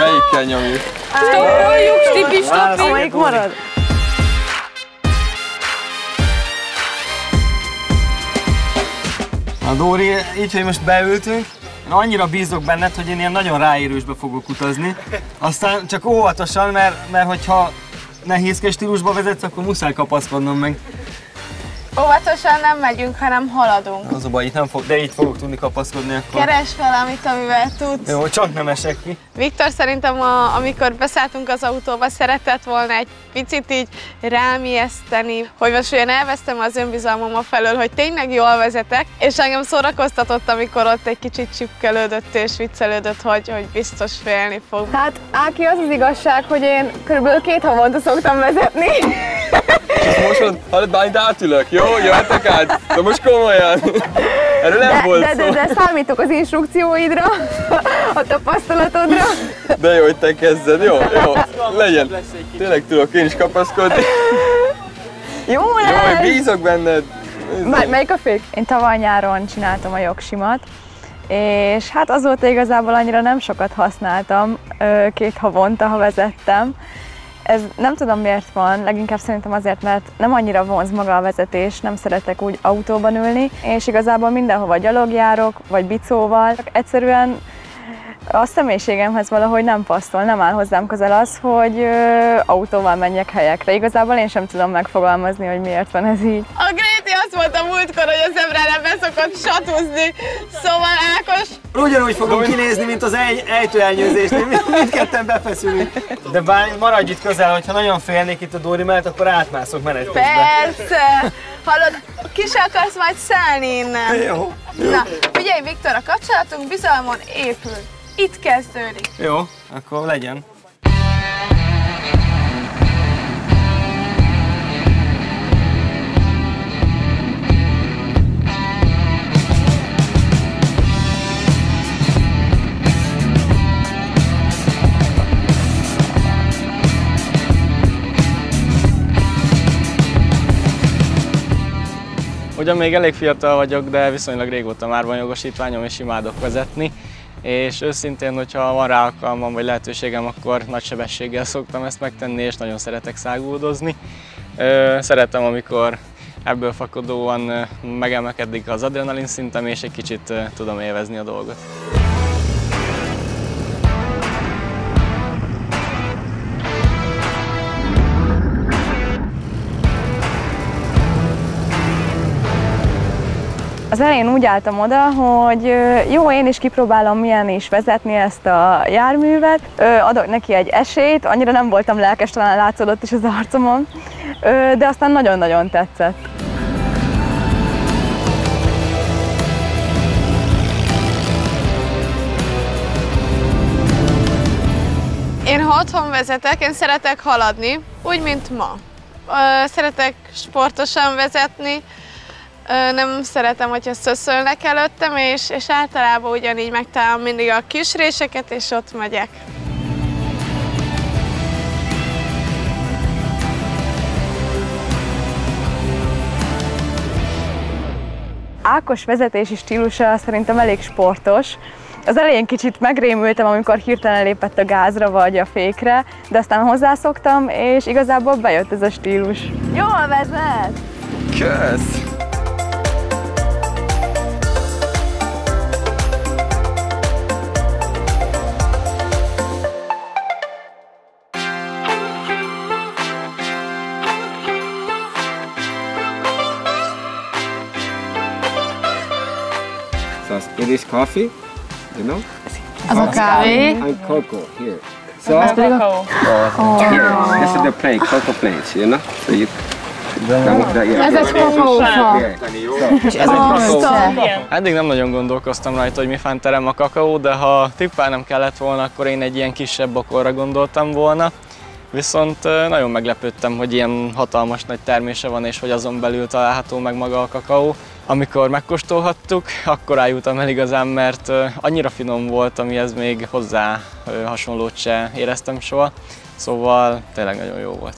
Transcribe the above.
melyikkel nyomjuk? Stoppoljuk, Stipi, stoppi! Amelyik marad? Na Dóri, így, hogy most beültünk, én annyira bízok benned, hogy én ilyen nagyon ráérősbe fogok utazni. Aztán csak óvatosan, mert hogyha nehézkes stílusba vezetsz, akkor muszáj kapaszkodnom meg. Óvatosan nem megyünk, hanem haladunk. Az a baj, itt nem fog, de így fogok tudni kapaszkodni akkor. Keres valamit, amivel tudsz. Jó, csak nem esek ki. Viktor szerintem, amikor beszálltunk az autóba, szeretett volna egy picit így rám ijeszteni, hogy most olyan elvesztem az önbizalmam felől, hogy tényleg jól vezetek, és engem szórakoztatott, amikor ott egy kicsit csipkelődött és viccelődött, hogy biztos félni fog. Hát Áki, az az igazság, hogy én körülbelül 2 havonta szoktam vezetni. És most mond, hallod, bányt átülök, jó? Jöhetek át? De most komolyan. Erről nem volt szó. De számítok az instrukcióidra, a tapasztalatodra. De jó, hogy te kezded, jó? Jó, legyen. Tényleg tudok én is kapaszkodni. Jó Jó, lesz! hogy bízok benned. Melyik a fék? Én tavaly nyáron csináltam a jogsimat, és hát azóta igazából annyira nem sokat használtam, 2 havonta, ha vezettem. Ez nem tudom miért van, leginkább szerintem azért, mert nem annyira vonz maga a vezetés, nem szeretek úgy autóban ülni, és igazából mindenhova gyalogjárok, vagy bicóval. Egyszerűen a személyiségemhez valahogy nem passzol, nem áll hozzám közel az, hogy autóval menjek helyekre. Igazából én sem tudom megfogalmazni, hogy miért van ez így. A Gréti azt mondta múltkor, hogy az Ebránál beszokott satúzni, szóval Ákos... Ugyanúgy fogom kinézni, mint az ejtőelnyőzésnél, mindketten befeszülünk. De maradj itt közel, hogyha nagyon félnék itt a Dóri mellett, akkor átmászok menet közben. Persze! Hallod, ki se akarsz majd szállni innen? Jó. Na, figyelj Viktor, a kapcsolatunk bizalmon épül. Itt kezdődik. Jó, akkor legyen. Ugyan még elég fiatal vagyok, de viszonylag régóta már van jogosítványom és imádok vezetni. És őszintén, hogyha van rá alkalmam vagy lehetőségem, akkor nagy sebességgel szoktam ezt megtenni, és nagyon szeretek száguldozni. Szeretem, amikor ebből fakadóan megemelkedik az adrenalin szintem, és egy kicsit tudom élvezni a dolgot. Az elején úgy álltam oda, hogy jó, én is kipróbálom, milyen is vezetni ezt a járművet. Adok neki egy esélyt, annyira nem voltam lelkes, talán látszódott is az arcomon, de aztán nagyon-nagyon tetszett. Én ha otthon vezetek, én szeretek haladni, úgy, mint ma. Szeretek sportosan vezetni, nem szeretem, hogyha szöszölnek előttem, és általában ugyanígy megtalálom mindig a kis réseket, és ott megyek. Ákos vezetési stílusa szerintem elég sportos. Az elején kicsit megrémültem, amikor hirtelen lépett a gázra vagy a fékre, de aztán hozzászoktam, és igazából bejött ez a stílus. Jól vezet! Kösz! So it is coffee, you know? Az a kávé. And cocoa here. So here, this is the plate, cocoa plates, you know? So you Ez egy kakaófa. ez egy cocoa. Eddig nem nagyon gondolkoztam rajta, hogy mi fán terem a kakaó, de ha tippelnem kellett volna, akkor én egy ilyen kisebb bokorra gondoltam volna. Viszont nagyon meglepődtem, hogy ilyen hatalmas nagy termése van, és hogy azon belül található meg maga a kakaó. Amikor megkóstolhattuk, akkor rájutottam el igazán, mert annyira finom volt, amihez még hozzá hasonlót se éreztem soha. Szóval tényleg nagyon jó volt.